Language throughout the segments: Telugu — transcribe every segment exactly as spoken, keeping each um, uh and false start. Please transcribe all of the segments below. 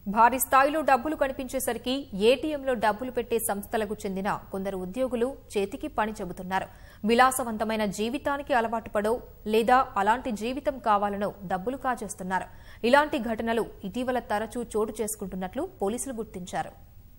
భారీ స్థాయిలో డబ్బులు కనిపించేసరికి ఏటీఎంలో డబ్బులు పెట్టే సంస్థలకు చెందిన కొందరు ఉద్యోగులు చేతికి పని చెబుతున్నారు. విలాసవంతమైన జీవితానికి అలవాటు పడో లేదా అలాంటి జీవితం కావాలనో డబ్బులు కాజేస్తున్నారు. ఇలాంటి ఘటనలు ఇటీవల తరచూ చోటు చేసుకుంటున్నట్లు పోలీసులు గుర్తించారు.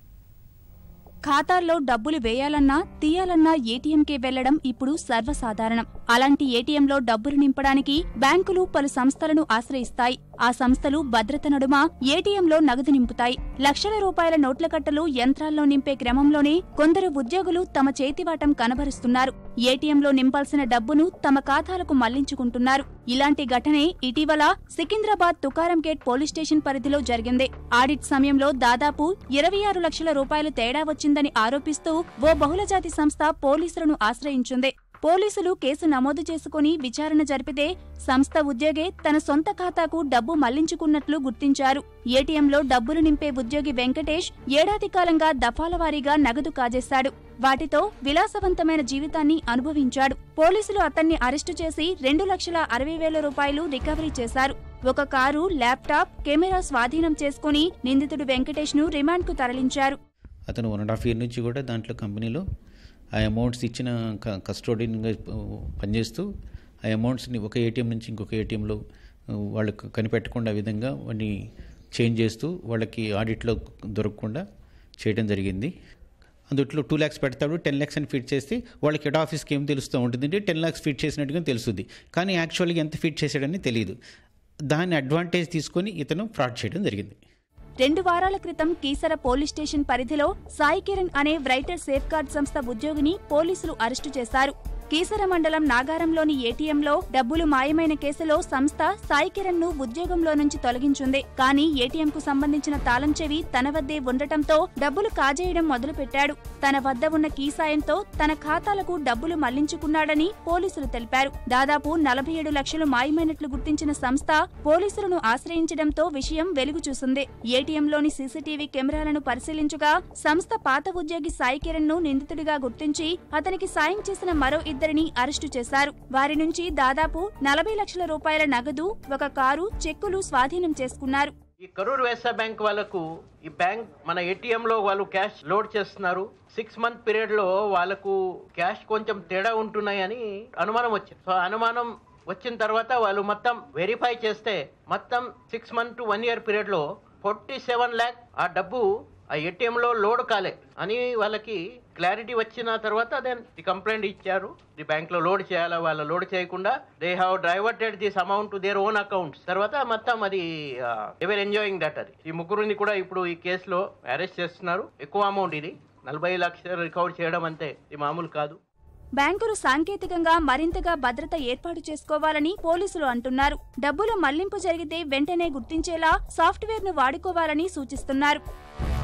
ఖాతాల్లో డబ్బులు వేయాలన్నా తీయాలన్నా ఏటీఎంకే వెళ్లడం ఇప్పుడు సర్వసాధారణం. అలాంటి ఏటీఎంలో డబ్బులు నింపడానికి బ్యాంకులు పలు సంస్థలను ఆశ్రయిస్తాయి. ఆ సంస్థలు భద్రత నడుమ ఏటీఎంలో నగదు నింపుతాయి. లక్షల రూపాయల నోట్ల కట్టలు యంత్రాల్లో నింపే క్రమంలోనే కొందరు ఉద్యోగులు తమ చేతివాటం కనబరుస్తున్నారు. ఏటీఎంలో నింపాల్సిన డబ్బును తమ ఖాతాలకు మళ్లించుకుంటున్నారు. ఇలాంటి ఘటనే ఇటీవల Secunderabad Tukaram gate police station పరిధిలో జరిగింది. ఆడిట్ సమయంలో దాదాపు ఇరవై ఆరు లక్షల రూపాయలు తేడా వచ్చిందని ఆరోపిస్తూ ఓ బహుళజాతి సంస్థ పోలీసులను ఆశ్రయించింది. పోలీసులు కేసు నమోదు చేసుకుని విచారణ జరిపితే సంస్థ ఉద్యోగి తన సొంత ఖాతాకు డబ్బు మళ్లించుకున్నట్లు గుర్తించారు. ఏటీఎంలో డబ్బులు నింపే ఉద్యోగి వెంకటేష్ ఏడాది కాలంగా దఫాలవారీగా నగదు కాజేశాడు. వాటితో విలాసవంతమైన జీవితాన్ని అనుభవించాడు. పోలీసులు అతన్ని అరెస్టు చేసి రెండు లక్షల అరవై వేల రూపాయలు రికవరీ చేశారు. ఒక కారు, ల్యాప్టాప్, కెమెరా స్వాధీనం చేసుకుని నిందితుడు వెంకటేష్ ను రిమాండ్ కు తరలించారు. అతను వన్ అండ్ హాఫ్ ఇయర్ నుంచి కూడా దాంట్లో కంపెనీలో ఆ అమౌంట్స్ ఇచ్చిన కస్టోడియన్గా పనిచేస్తూ ఆ అమౌంట్స్ని ఒక ఏటీఎం నుంచి ఇంకొక ఏటీఎంలో వాళ్ళకు కనిపెట్టకుండా విధంగా వాటిని చేంజ్ చేస్తూ వాళ్ళకి ఆడిట్లో దొరకకుండా చేయడం జరిగింది. అందుట్లో టూ ల్యాక్స్ పెడతాడు, టెన్ ల్యాక్స్ అని ఫిట్ చేస్తే వాళ్ళకి హెడ్ ఆఫీస్కి ఏం తెలుస్తూ ఉంటుంది, టెన్ ల్యాక్స్ ఫిట్ చేసినట్టుగా తెలుస్తుంది. కానీ యాక్చువల్గా ఎంత ఫిట్ చేశాడని తెలియదు. దాన్ని అడ్వాంటేజ్ తీసుకొని ఇతను ఫ్రాడ్ చేయడం జరిగింది. రెండు వారాల క్రితం కీసర పోలీస్ స్టేషన్ పరిధిలో సాయి కిరణ్ అనే రైటర్ సేఫ్ గార్డ్ సంస్థ ఉద్యోగిని పోలీసులు అరెస్టు చేశారు. కీసర మండలం నాగారంలోని ఏటీఎంలో డబ్బులు మాయమైన కేసులో సంస్థ సాయి కిరణ్ ను ఉద్యోగంలో నుంచి తొలగించింది. కానీ ఏటీఎం కు సంబంధించిన తాళం చెవి తన వద్దే ఉండటంతో డబ్బులు కాజేయడం మొదలుపెట్టాడు. తన వద్ద ఉన్న కీ సాయంతో తన ఖాతాలకు డబ్బులు మళ్లించుకున్నాడని పోలీసులు తెలిపారు. దాదాపు నలభై ఏడు లక్షలు మాయమైనట్లు గుర్తించిన సంస్థ పోలీసులను ఆశ్రయించడంతో విషయం వెలుగు చూసింది. ఏటీఎంలోని సీసీటీవీ కెమెరాలను పరిశీలించగా సంస్థ పాత ఉద్యోగి సాయి కిరణ్ ను నిందితుడిగా గుర్తించి అతనికి సాయం చేసిన మరో ఇద్దరిని అరెస్టు చేశారు. వారి నుంచి దాదాపు నలభై లక్షల రూపాయల నగదు, ఒక కారు, చెక్కులు స్వాధీనం చేసుకున్నారు. ఈ కరూర్ వైశ్య బ్యాంక్ వాళ్ళకు ఈ బ్యాంక్ మన ఏటీఎం లో వాళ్ళు క్యాష్ లోడ్ చేస్తున్నారు. సిక్స్ మంత్ పీరియడ్ లో వాళ్ళకు క్యాష్ కొంచెం తేడా ఉంటున్నాయని అనుమానం వచ్చింది. సో అనుమానం వచ్చిన తర్వాత వాళ్ళు మొత్తం వెరిఫై చేస్తే మొత్తం six month to one year period లో ఫోర్టీ సెవెన్ ల్యాక్ ఆ డబ్బు ఆ ఏటీఎం లో లోడ్ కాలే అని వాళ్ళకి క్లారిటీ వచ్చిన తర్వాత దెన్ ది కంప్లైంట్ ఇచ్చారు. ది బ్యాంక్ లో లోడ్ చేయాలా, వాళ్ళు లోడ్ చేయకుండా they have diverted this amount to their own accounts. తర్వాత మొత్తం అది ఎవర్ ఎంజాయింగ్ దట్. అది ఈ ముగ్గురిని కూడా ఇప్పుడు ఈ కేసులో అరెస్ట్ చేస్తున్నారు. ఎక్కువ అమౌంట్, ఇది నలభై లక్షలు రికవర్ చేయడం అంటే ఇది మామూలు కాదు. బ్యాంకులు సాంకేతికంగా మరింతగా భద్రత ఏర్పాటు చేసుకోవాలని పోలీసులు అంటున్నారు. డబ్బుల మళ్లింపు జరిగితే వెంటనే గుర్తించేలా సాఫ్ట్వేర్ ను వాడుకోవాలని సూచిస్తున్నారు.